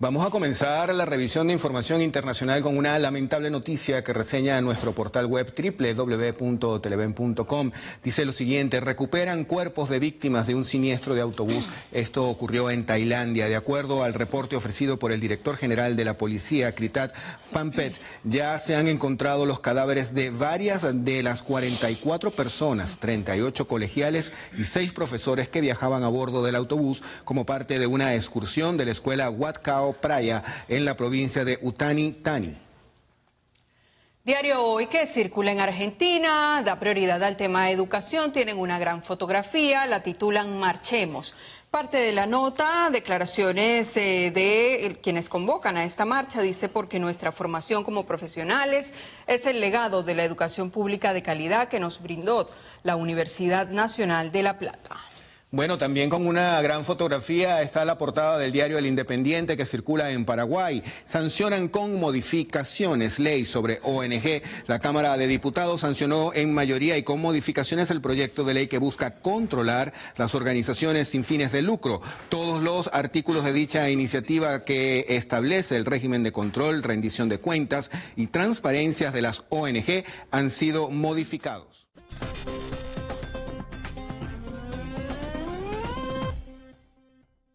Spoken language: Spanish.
Vamos a comenzar la revisión de información internacional con una lamentable noticia que reseña nuestro portal web www.televen.com. Dice lo siguiente: recuperan cuerpos de víctimas de un siniestro de autobús. Esto ocurrió en Tailandia. De acuerdo al reporte ofrecido por el director general de la policía, Kritat Pampet, ya se han encontrado los cadáveres de varias de las 44 personas, 38 colegiales y 6 profesores que viajaban a bordo del autobús como parte de una excursión de la escuela Wat Khao Phraya en la provincia de Utani Thani. Diario Hoy, que circula en Argentina, da prioridad al tema de educación, tienen una gran fotografía, la titulan Marchemos. Parte de la nota, declaraciones de quienes convocan a esta marcha, dice: porque nuestra formación como profesionales es el legado de la educación pública de calidad que nos brindó la Universidad Nacional de La Plata. Bueno, también con una gran fotografía está la portada del diario El Independiente, que circula en Paraguay. Sancionan con modificaciones ley sobre ONG. La Cámara de Diputados sancionó en mayoría y con modificaciones el proyecto de ley que busca controlar las organizaciones sin fines de lucro. Todos los artículos de dicha iniciativa que establece el régimen de control, rendición de cuentas y transparencias de las ONG han sido modificados.